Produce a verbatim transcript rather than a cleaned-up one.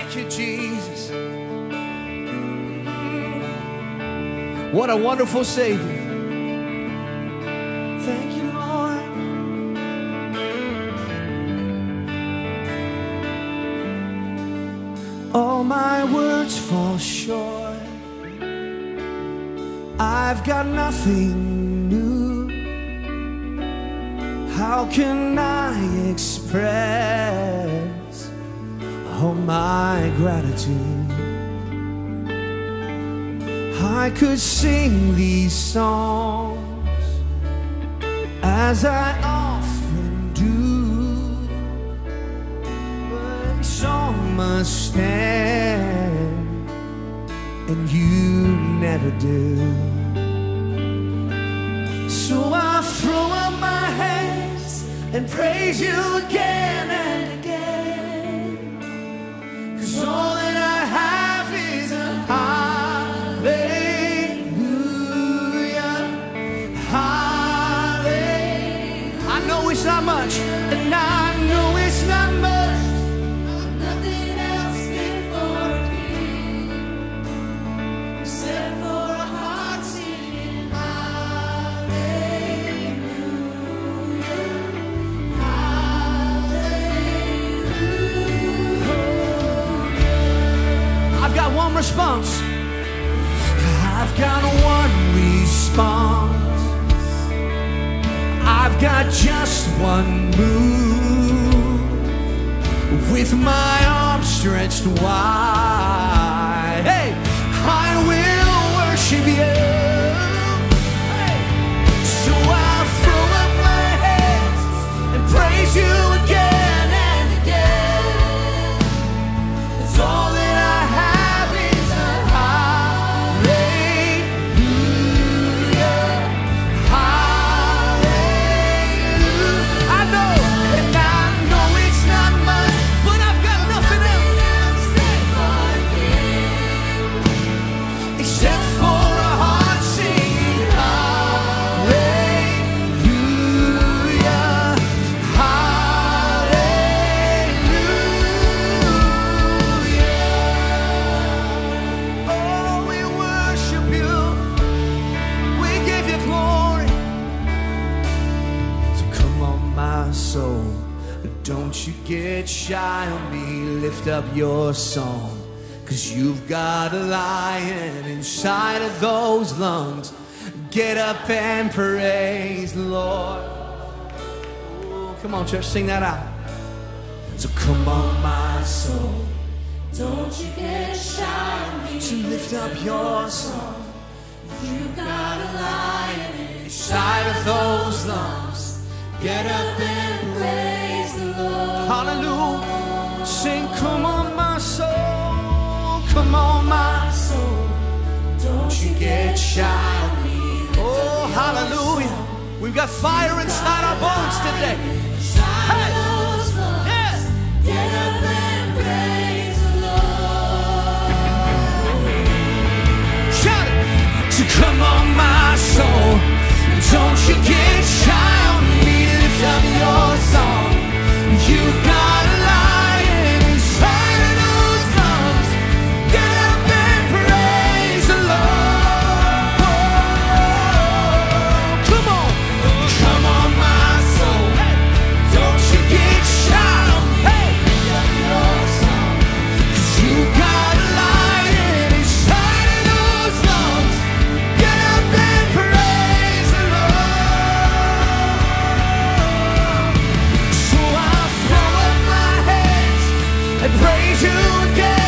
Thank you, Jesus. What a wonderful Savior. Thank you, Lord. All my words fall short. I've got nothing new. How can I express all my gratitude? I could sing these songs as I often do, but every song must end, and you never do. So I throw up my hands and praise you again and again, 'cause all that I have is a hallelujah, hallelujah. I know it's not much, and I know it's not much. Nothing else before a king, except for a heart singing hallelujah, hallelujah. I've got one response. I've got one response. I've got just one move, with my arms stretched wide. Hey, I will worship you. Hey. So I'll throw up my hands and praise you again and again. It's all that I have is a hallelujah, hallelujah. I know, and I know it's not much, but I've got nothing else except for a heart singing hallelujah, hallelujah. Oh, we worship you, we give you glory. So come on, my soul, don't you get shy on me. Lift up your song, 'cause you've got a lion inside of those lungs. Get up and praise the Lord. Oh, come on, church, sing that out. So come on, my soul, Don't you get shy on me. so lift up your song. You've got a lion Inside of those lungs, Get up and praise the Lord. hallelujah. Sing, come on, my soul, come on, my soul, Don't you get shy on me. Oh, hallelujah. We've got fire inside our bones today. Hey. Yeah. Get up and praise the Lord. Shout it. So come on, my soul, don't you get shy on me. Lift up your song. You got a lion inside of those lungs. Get up and praise the Lord. Come on, come on, my soul, don't you get shy on me. Lift up your song. 'Cause you got a lion inside of those lungs. Get up and praise the Lord. So I'll throw up my hands and praise you again.